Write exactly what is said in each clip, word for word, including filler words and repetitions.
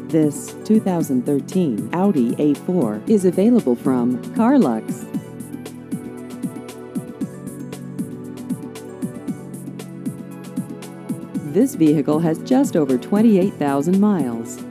This two thousand thirteen Audi A four is available from Carlux. This vehicle has just over twenty-eight thousand miles.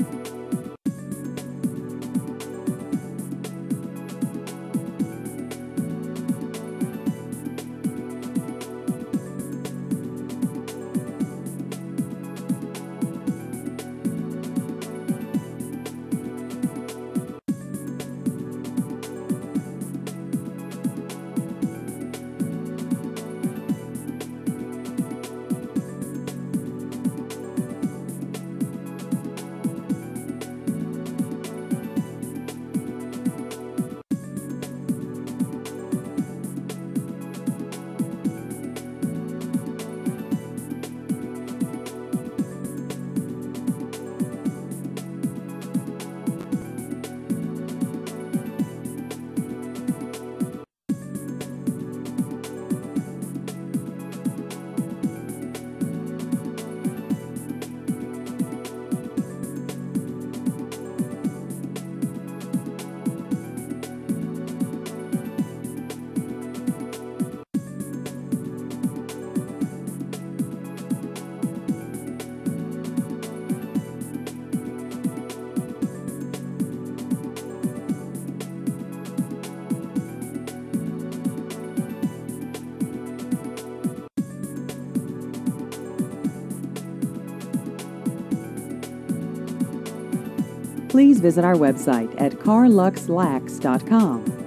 Please visit our website at carlux lax dot com.